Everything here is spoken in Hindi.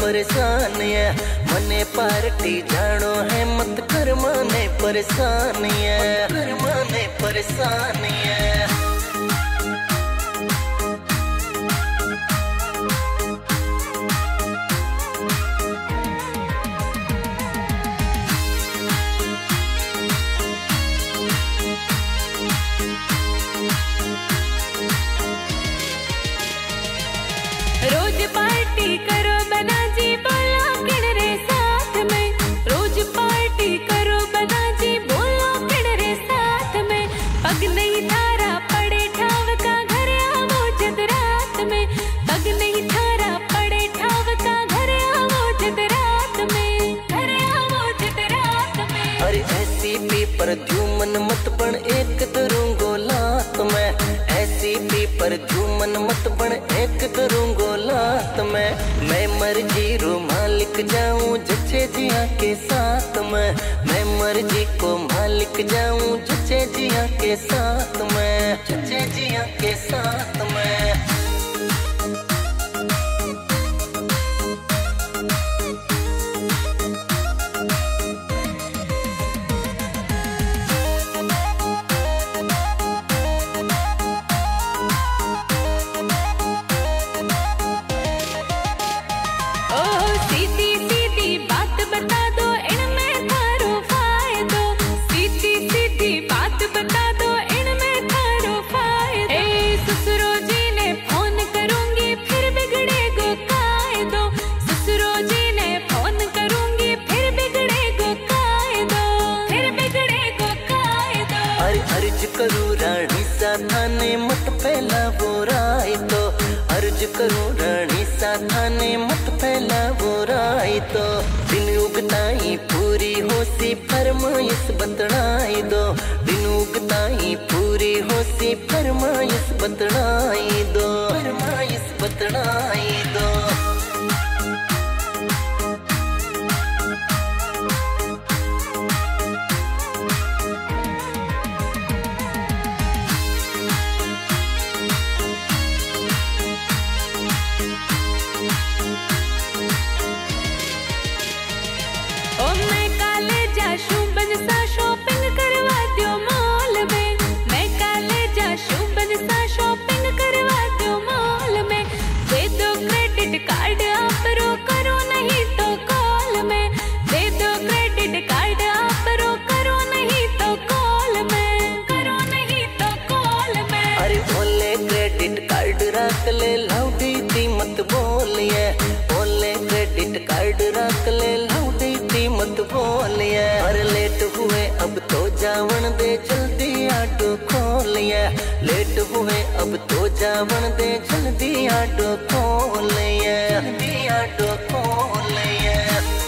परेशान है। मने पार्टी जानो है मत कर माने परेशान है, कर माने परेशान है। रोज पार्टी करो बना जी बोलो किन रे साथ में, रोज पार्टी करो बना जी बोलो किन रे साथ में। पग नहीं थारा पड़े ठाव का घर आवो जद रात में, पग नहीं थारा पड़े ठाव का घर आवो जद रात में, घर आवो जद रात में। अरे ऐसी पेपर झूमन मत बन एक करूंगो लात में, ऐसी पेपर झूमन मत बन एक करूंगो लात में। मैं मर्जी रो मालिक जाऊं जचे जिया के साथ में, मैं मर्जी को मालिक जाऊं जचे जिया के साथ में, जचे जिया के साथ में। सीधी सीधी बात बता दो इनमें थारो फायदो, सीधी सीधी बात बता दो इनमें थारो फायदो। ए ससुरो जी ने फोन करूंगी फिर बिगड़ेगो कायदो, ससुरो जी ने फोन करूंगी फिर बिगड़ेगो कायदो, फिर बिगड़ेगो कायदो। अरे अर्ज करूं रानी सा थाने मत फैला वो राय तो, अर्ज करूं रानी सा थाने मत फैला वो राय तो। दिन उगताई पूरी होसी फरमाइश बतड़ाई दो, दिन उगताई पूरी होसी फरमाइश बतड़ाई दो, फरमाइश बतड़ाई दो। ओ मैं काले जाशू बनसा शॉपिंग करवा दो मॉल में, मैं काले जाशू बनसा शॉपिंग करवा दो मॉल में। दे दो क्रेडिट कार्ड आप रो करो नहीं तो कॉल में, दे दो क्रेडिट कार्ड आप रो करो नहीं तो कॉल में, करो नहीं तो कॉल में। अरे ओले क्रेडिट कार्ड रख ले लाउडी दी मत बोलिए, ओले क्रेडिट कार्ड रख ले लाउडी दी मत बोलिए। अरे लेट हुए अब तो जावन दे जल्दी आटो खोलिए, लेट हुए अब तो जावन दे जल्दी आटो खोलिए, जल्दी आटो खोलिए।